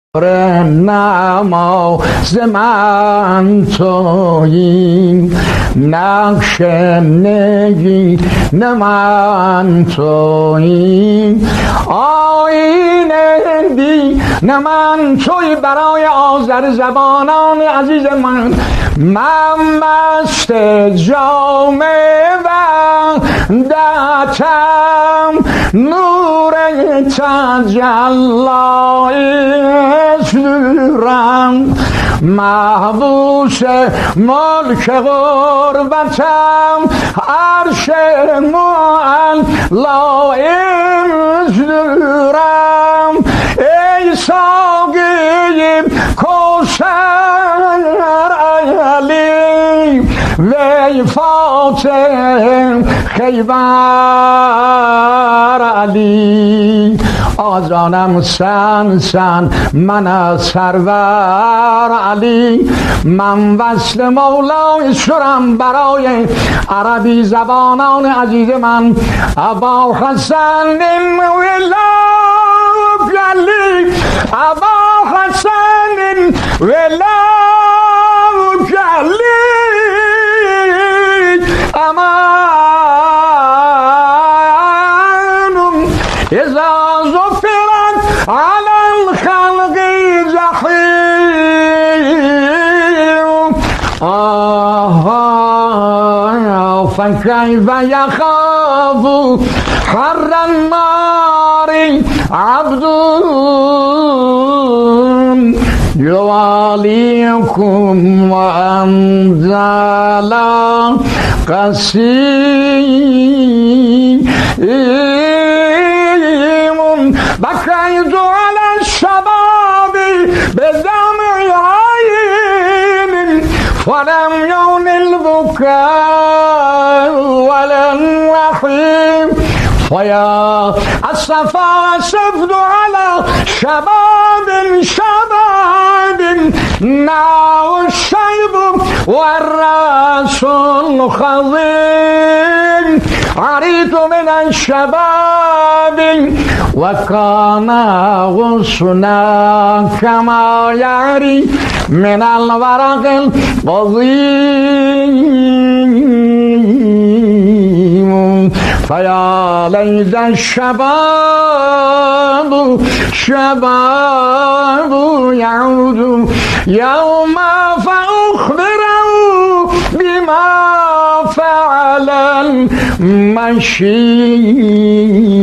نماز من تویی، نقش نگین من تویی، آیین دین من تویی. برای آذر زبانان عزیز من مست جام وحدتم، نور تجلی صورم، محبوس ملک غربتم، عرش معلا صورم. ای ساقی کوثر علی، وی فاتح خیبر علی. آغاز رانم سن سن من از سرور علی، من وصل مولای سرم برای عربی زبانان عزیز من. ابا حسن ولای علی، ابا حسن ولای علی، امان اذا زفرت على الخلق جحيم. فكيف يخاف حر النار عبد يواليكم وأنزل قسيم. بكيت على الشباب بدمع عين، ولم يغن البكاء ولا الرحيم. فيا الصفا سفد على شباب شباب، ناو الشيب والراس الخضيم. عريت من الشباب وكان غصنا كما يعري من الورق البضيم. فيا ليت الشباب شباب يعود يوم فأخبره بما فعل المشيب.